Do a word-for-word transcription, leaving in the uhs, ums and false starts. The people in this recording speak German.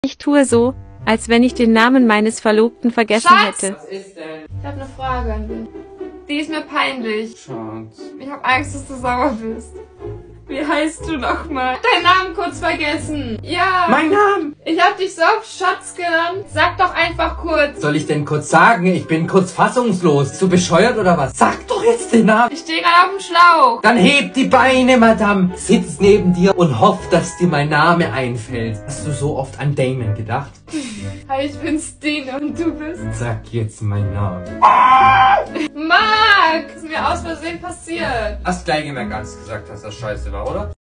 Ich tue so, als wenn ich den Namen meines Verlobten vergessen Schatz! hätte. Was ist denn? Ich habe eine Frage an dich. Die ist mir peinlich. Schatz. Ich habe Angst, dass du sauer bist. Wie heißt du nochmal? Deinen Namen kurz vergessen. Ja. Mein Name! Ich hab dich so oft Schatz genannt. Sag doch einfach kurz. Soll ich denn kurz sagen? Ich bin kurz fassungslos. Bist du bescheuert oder was? Sag doch jetzt den Namen. Ich stehe gerade auf dem Schlauch. Dann heb die Beine, Madame. Sitz neben dir und hoff, dass dir mein Name einfällt. Hast du so oft an Damon gedacht? Hi, ich bin Stine und du bist... Sag jetzt meinen Namen. Marc! Ist mir aus Versehen passiert. Hast gleich gemerkt, als du gesagt hast, dass das scheiße war, oder?